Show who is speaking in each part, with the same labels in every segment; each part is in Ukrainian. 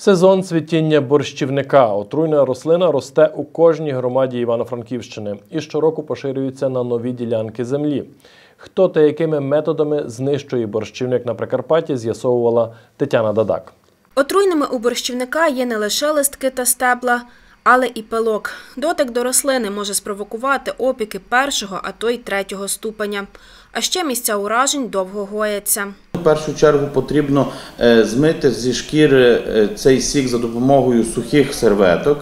Speaker 1: Сезон цвітіння борщівника. Отруйна рослина росте у кожній громаді Івано-Франківщини і щороку поширюється на нові ділянки землі. Хто та якими методами знищує борщівник на Прикарпатті, з'ясовувала Тетяна Дадак.
Speaker 2: Отруйними у борщівника є не лише листки та стебла, але і пилок. Дотик до рослини може спровокувати опіки першого, а то й третього ступеня. А ще місця уражень довго гояться.
Speaker 3: В першу чергу потрібно змити зі шкіри цей сік за допомогою сухих серветок,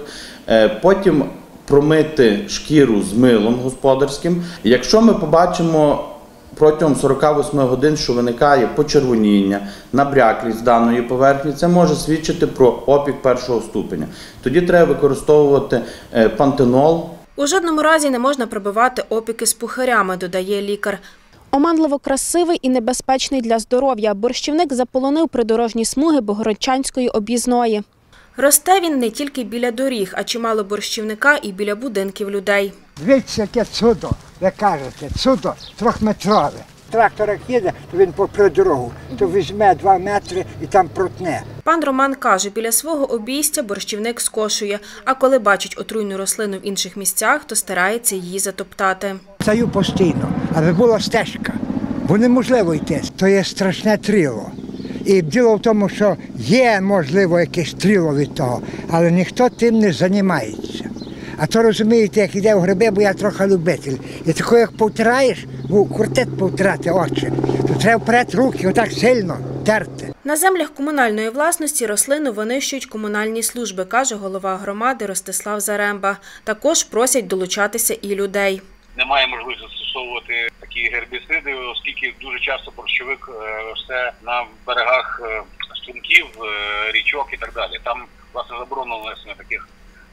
Speaker 3: потім промити шкіру з милом господарським. Якщо ми побачимо протягом 48 годин, що виникає почервоніння, набряклість даної поверхні, це може свідчити про опік першого ступеня. Тоді треба використовувати пантенол.
Speaker 2: У жодному разі не можна пробивати опіки з пухирями, додає лікар. Оманливо красивий і небезпечний для здоров'я. Борщівник заполонив придорожні смуги Богородчанської об'їзної. Росте він не тільки біля доріг, а чимало борщівника і біля будинків людей.
Speaker 4: Дивіться, яке чудо, ви кажете, чудо трьохметрове. Трактор як їде, то він попри дорогу, то візьме 2 метри і там протне.
Speaker 2: Пан Роман каже, біля свого обійстя борщівник скошує, а коли бачить отруйну рослину в інших місцях, то старається її затоптати.
Speaker 4: Стаю постійно, аби була стежка, бо неможливо йти, то є страшне тріло. І діло в тому, що є, можливо, якесь тріло від того, але ніхто тим не займається. А то, розумієте, як йде в гриби, бо я трохи любитель. І тако, як повтираєш, квартет повтирати очі, то треба вперед руки, отак сильно терти.
Speaker 2: На землях комунальної власності рослину винищують комунальні служби, каже голова громади Ростислав Заремба. Також просять долучатися і людей.
Speaker 5: Немає можливості застосовувати такі гербіциди, оскільки дуже часто борщовик росте на берегах струмків, річок і так далі. Там, власне, заборонено внесення таких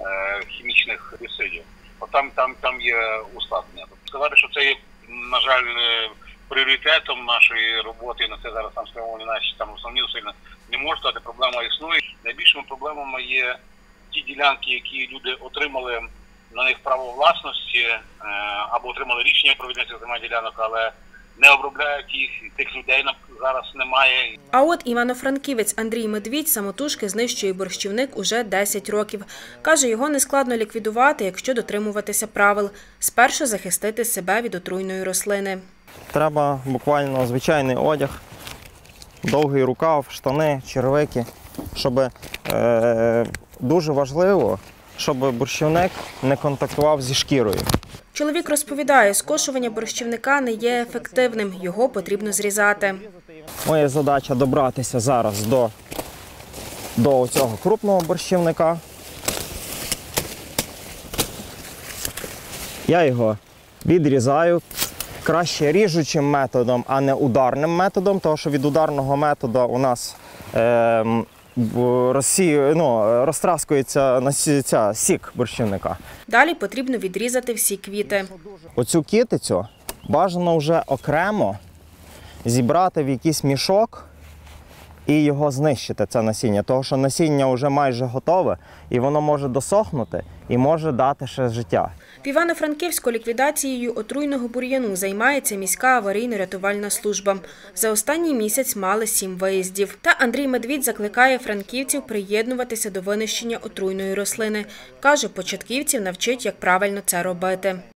Speaker 5: хімічних гербіцидів. Там є ускладнення. Сказати, що це є, на жаль, пріоритетом нашої роботи, на це зараз там спрямовані наші основні зусилля, не можу сказати, проблема існує. Найбільшими проблемами є ті ділянки, які люди отримали на них право власності або отримали рішення про відведення земельних ділянок, але не обробляють їх, тих людей зараз немає.
Speaker 2: А от івано-франківець Андрій Медвідь самотужки знищує борщівник уже 10 років. Каже, його нескладно ліквідувати, якщо дотримуватися правил. Спершу захистити себе від отруйної рослини.
Speaker 6: Треба буквально звичайний одяг, довгий рукав, штани, черевики, щоб дуже важливо, щоб борщівник не контактував зі шкірою.
Speaker 2: Чоловік розповідає, скошування борщівника не є ефективним, його потрібно зрізати.
Speaker 6: Моя задача добратися зараз до цього крупного борщівника. Я його відрізаю, краще ріжучим методом, а не ударним методом, тому що від ударного методу у нас розтраскується сік борщівника.
Speaker 2: Далі потрібно відрізати всі квіти.
Speaker 6: Оцю кітицю бажано вже окремо зібрати в якийсь мішок і його знищити, це насіння. Тому що насіння вже майже готове і воно може досохнути і може дати ще життя.
Speaker 2: В Івано-Франківську ліквідацією отруйного бур'яну займається міська аварійно-рятувальна служба. За останній місяць мали 7 виїздів. Та Андрій Медвідь закликає франківців приєднуватися до винищення отруйної рослини. Каже, початківців навчить, як правильно це робити.